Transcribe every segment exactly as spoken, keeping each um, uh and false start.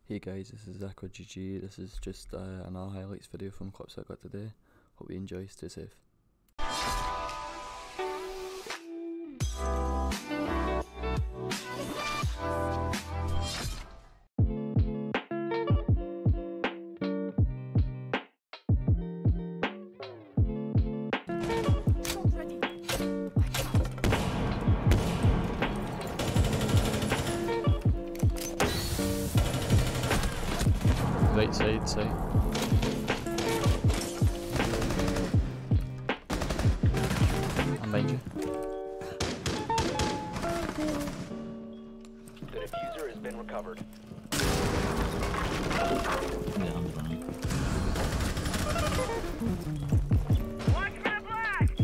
Hey guys, this is Aqua G G. This is just uh, another highlights video from clips I got today. Hope you enjoy. Stay safe. Right side, side. I'm behind you. The diffuser has been recovered. Yeah, I'm running. Watch for the black!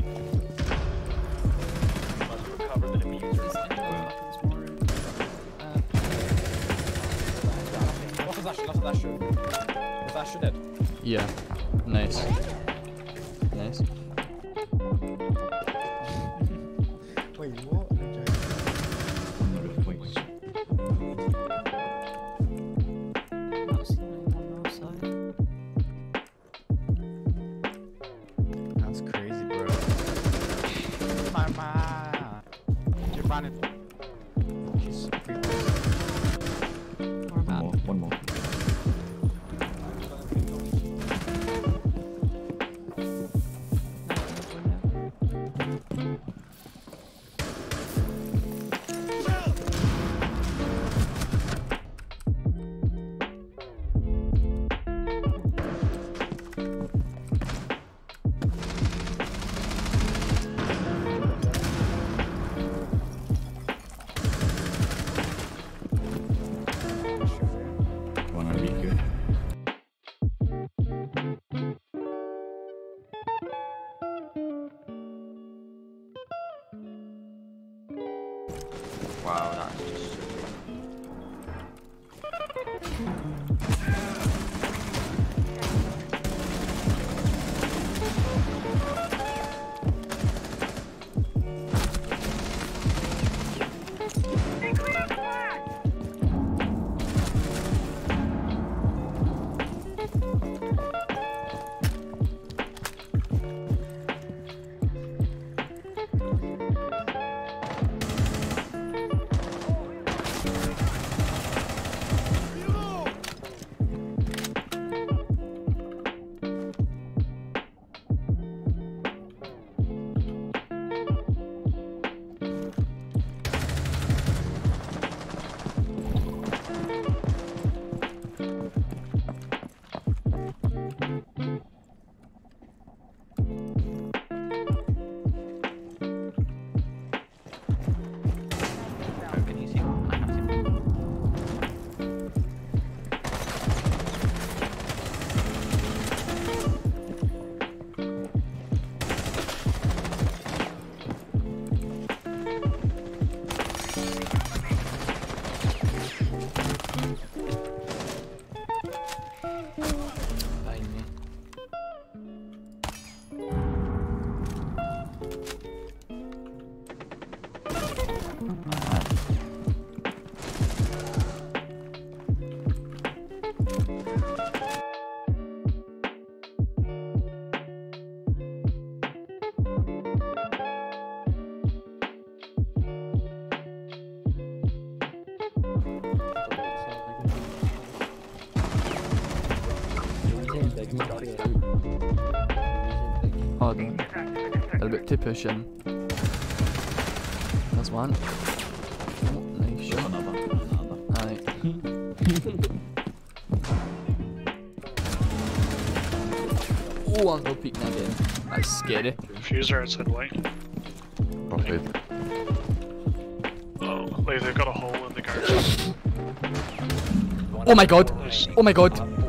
Must recover the diffuser. Last dash, last dash. Was dash dead? Yeah. Nice. Nice. Wait, what? That's crazy, bro. Mama! You're running. She's free. One more, one more. One on Riku. Wow, that's just. Behind me. Hold on. They're about to push in. There's one. Oh, nice shot. Another, another. Aye. Oh, I'm no peeking again. That's scary. Diffuser outside white. Probably. Oh, like they've got a hole in the garden. Oh my god! Oh my god!